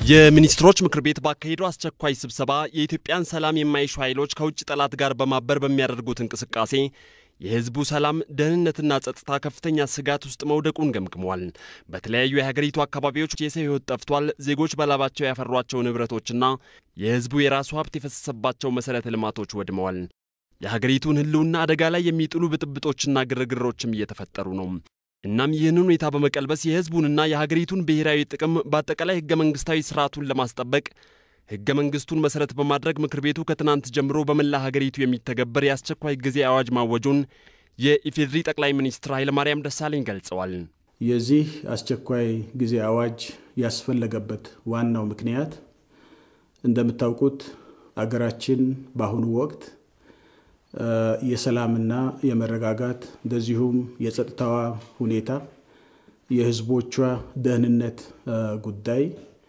የሚኒስትሮች ምክር ቤት ባካሄደው አስቸኳይ ስብሰባ የኢትዮጵያን ሰላም የማይሹ ኃይሎች ከውጭ ጠላት ጋር በማበር በሚያደርጉት እንቅስቃሴ የህዝቡ ሰላም ደህንነትና ጸጥታ ከፍተኛ ስጋት ውስጥ መውደቁን ገምግሟል። በተለያዩ የሀገሪቱ አካባቢዎች የሰው ህይወት ጠፍቷል። ዜጎች በላባቸው ያፈሯቸው ንብረቶችና የህዝቡ የራሱ ሀብት የፈሰሰባቸው መሰረተ ልማቶች ወድመዋል። የሀገሪቱን ህልውና አደጋ ላይ የሚጥሉ ብጥብጦችና ግርግሮችም እየተፈጠሩ ነው። እናም ይህንን ሁኔታ በመቀልበስ የህዝቡንና የሀገሪቱን ብሔራዊ ጥቅም በአጠቃላይ ህገ መንግስታዊ ስርዓቱን ለማስጠበቅ ህገ መንግስቱን መሰረት በማድረግ ምክር ቤቱ ከትናንት ጀምሮ በመላ ሀገሪቱ የሚተገበር የአስቸኳይ ጊዜ አዋጅ ማወጁን የኢፌዴሪ ጠቅላይ ሚኒስትር ኃይለማርያም ደሳለኝ ገልጸዋል። የዚህ አስቸኳይ ጊዜ አዋጅ ያስፈለገበት ዋናው ምክንያት እንደምታውቁት አገራችን በአሁኑ ወቅት የሰላምና የመረጋጋት እንደዚሁም የጸጥታዋ ሁኔታ የህዝቦቿ ደህንነት ጉዳይ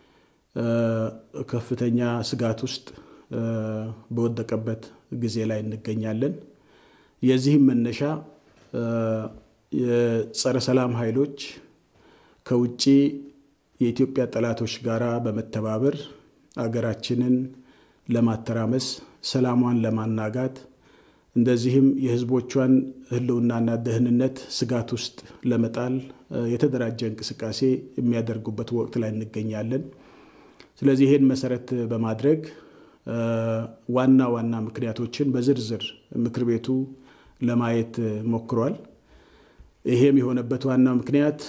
ከፍተኛ ስጋት ውስጥ በወደቀበት ጊዜ ላይ እንገኛለን። የዚህም መነሻ የጸረ ሰላም ኃይሎች ከውጪ የኢትዮጵያ ጠላቶች ጋራ በመተባበር አገራችንን ለማተራመስ ሰላሟን ለማናጋት እንደዚህም የህዝቦቿን ህልውናና ደህንነት ስጋት ውስጥ ለመጣል የተደራጀ እንቅስቃሴ የሚያደርጉበት ወቅት ላይ እንገኛለን። ስለዚህ ይሄን መሰረት በማድረግ ዋና ምክንያቶችን በዝርዝር ምክር ቤቱ ለማየት ሞክሯል። ይሄም የሆነበት ዋናው ምክንያት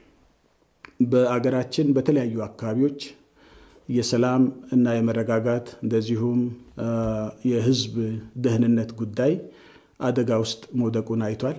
በአገራችን በተለያዩ አካባቢዎች የሰላም እና የመረጋጋት እንደዚሁም የህዝብ ደህንነት ጉዳይ አደጋ ውስጥ መውደቁን አይቷል።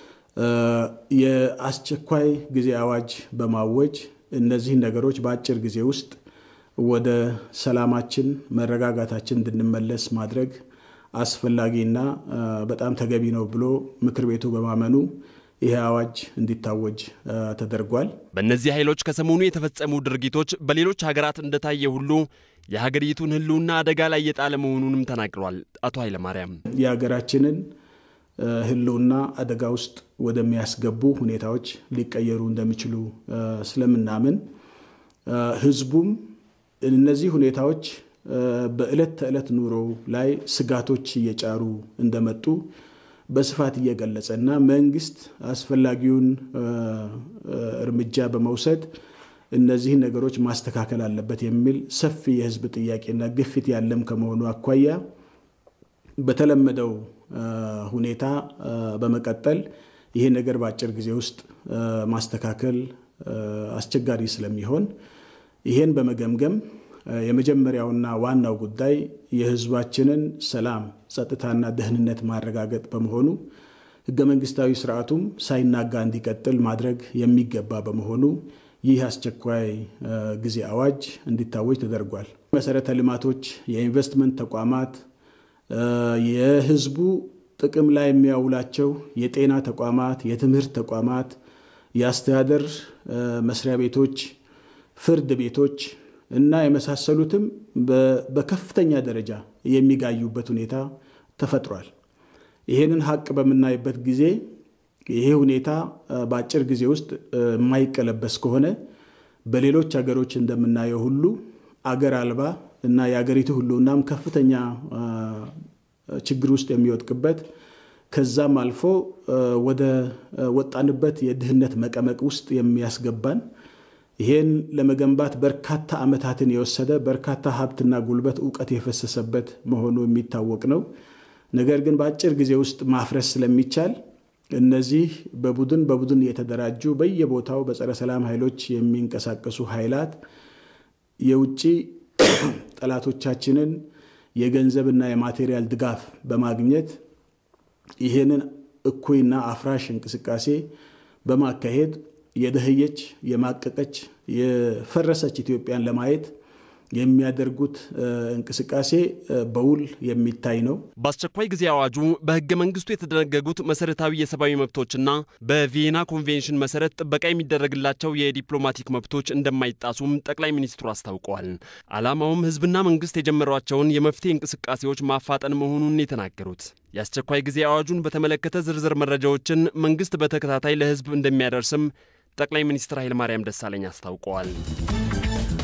የአስቸኳይ ጊዜ አዋጅ በማወጅ እነዚህ ነገሮች በአጭር ጊዜ ውስጥ ወደ ሰላማችን መረጋጋታችን እንድንመለስ ማድረግ አስፈላጊና በጣም ተገቢ ነው ብሎ ምክር ቤቱ በማመኑ ይሄ አዋጅ እንዲታወጅ ተደርጓል። በእነዚህ ኃይሎች ከሰሞኑ የተፈጸሙ ድርጊቶች በሌሎች ሀገራት እንደታየ ሁሉ የሀገሪቱን ህልውና አደጋ ላይ የጣለ መሆኑንም ተናግረዋል። አቶ ኃይለማርያም የሀገራችንን ህልውና አደጋ ውስጥ ወደሚያስገቡ ሁኔታዎች ሊቀየሩ እንደሚችሉ ስለምናምን ህዝቡም እነዚህ ሁኔታዎች በእለት ተዕለት ኑሮ ላይ ስጋቶች እየጫሩ እንደመጡ በስፋት እየገለጸና መንግስት አስፈላጊውን እርምጃ በመውሰድ እነዚህ ነገሮች ማስተካከል አለበት የሚል ሰፊ የህዝብ ጥያቄና ግፊት ያለም ከመሆኑ አኳያ በተለመደው ሁኔታ በመቀጠል ይሄ ነገር በአጭር ጊዜ ውስጥ ማስተካከል አስቸጋሪ ስለሚሆን ይሄን በመገምገም የመጀመሪያውና ዋናው ጉዳይ የህዝባችንን ሰላም ጸጥታና ደህንነት ማረጋገጥ በመሆኑ ህገ መንግስታዊ ስርዓቱም ሳይናጋ እንዲቀጥል ማድረግ የሚገባ በመሆኑ ይህ አስቸኳይ ጊዜ አዋጅ እንዲታወጅ ተደርጓል። መሰረተ ልማቶች፣ የኢንቨስትመንት ተቋማት፣ የህዝቡ ጥቅም ላይ የሚያውላቸው የጤና ተቋማት፣ የትምህርት ተቋማት፣ የአስተዳደር መስሪያ ቤቶች፣ ፍርድ ቤቶች እና የመሳሰሉትም በከፍተኛ ደረጃ የሚጋዩበት ሁኔታ ተፈጥሯል። ይሄንን ሀቅ በመናይበት ጊዜ ይሄ ሁኔታ በአጭር ጊዜ ውስጥ የማይቀለበስ ከሆነ በሌሎች ሀገሮች እንደምናየው ሁሉ አገር አልባ እና የሀገሪቱ ህልውናም ከፍተኛ ችግር ውስጥ የሚወድቅበት ከዛም አልፎ ወደ ወጣንበት የድህነት መቀመቅ ውስጥ የሚያስገባን ይሄን ለመገንባት በርካታ አመታትን የወሰደ በርካታ ሀብትና ጉልበት ዕውቀት የፈሰሰበት መሆኑ የሚታወቅ ነው። ነገር ግን በአጭር ጊዜ ውስጥ ማፍረስ ስለሚቻል እነዚህ በቡድን የተደራጁ በየቦታው በጸረ ሰላም ኃይሎች የሚንቀሳቀሱ ኃይላት የውጪ ጠላቶቻችንን የገንዘብና የማቴሪያል ድጋፍ በማግኘት ይሄንን እኩይና አፍራሽ እንቅስቃሴ በማካሄድ የደህየች የማቀቀች የፈረሰች ኢትዮጵያን ለማየት የሚያደርጉት እንቅስቃሴ በውል የሚታይ ነው። በአስቸኳይ ጊዜ አዋጁ በህገ መንግስቱ የተደነገጉት መሰረታዊ የሰብአዊ መብቶችና በቪየና ኮንቬንሽን መሰረት ጥበቃ የሚደረግላቸው የዲፕሎማቲክ መብቶች እንደማይጣሱም ጠቅላይ ሚኒስትሩ አስታውቀዋል። ዓላማውም ህዝብና መንግስት የጀመሯቸውን የመፍትሄ እንቅስቃሴዎች ማፋጠን መሆኑን የተናገሩት የአስቸኳይ ጊዜ አዋጁን በተመለከተ ዝርዝር መረጃዎችን መንግስት በተከታታይ ለህዝብ እንደሚያደርስም ጠቅላይ ሚኒስትር ኃይለማርያም ደሳለኝ አስታውቀዋል።